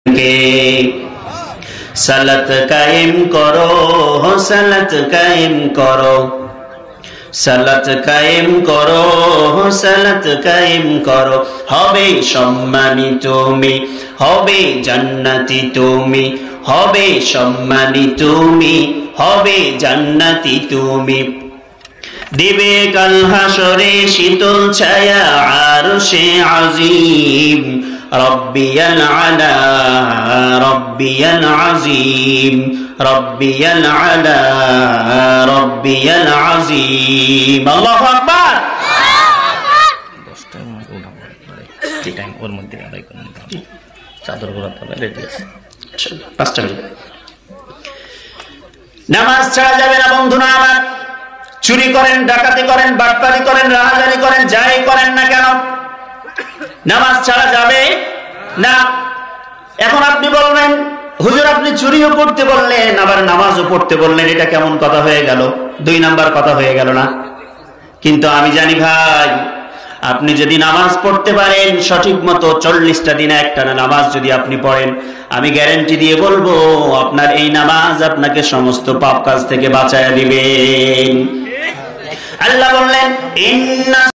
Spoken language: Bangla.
সালাত কায়েম করো, সালাত কায়েম করো, সালাত কায়েম করো, সালাত কায়েম করো। হবে সম্মানী তুমি, হবে জান্নাতি তুমি, হবে সম্মানী তুমি, হবে জান্নাতি তুমি। দিবে কাল হাসরে শীতল ছায়া আরশে আজিম। রব্বিয়াল আলা, রব্বিয়াল আজিম, রব্বিয়াল আলা, রব্বিয়াল আজিম। আল্লাহু আকবার। নামাজ ছাড়া যাবে না বন্ধুরা আমার। চুরি করেন, ডাকাতি করেন, বাটপারি করেন, রাহাজানি করেন, যাই করেন না কেন, নামাজ ছাড়া যাবে না। এখন আপনি বলবেন হুজুর আপনি চুরিও করতে বললেন আবার নামাজও পড়তে বললেন, এটা কেমন কথা হয়ে গেল? 2 নাম্বার কথা হয়ে গেল না? কিন্তু আমি জানি ভাই, আপনি যদি নামাজ পড়তে পারেন সঠিক মতো 40টা দিনে একটানা নামাজ যদি আপনি পড়েন, আমি গ্যারান্টি দিয়ে বলবো আপনার এই নামাজ আপনাকে সমস্ত পাপ কাজ থেকে বাঁচায় দিবেন। আল্লাহ বললেন